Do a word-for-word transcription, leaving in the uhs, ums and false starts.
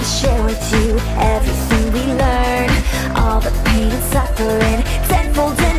to share with you everything we learn, all the pain and suffering tenfold in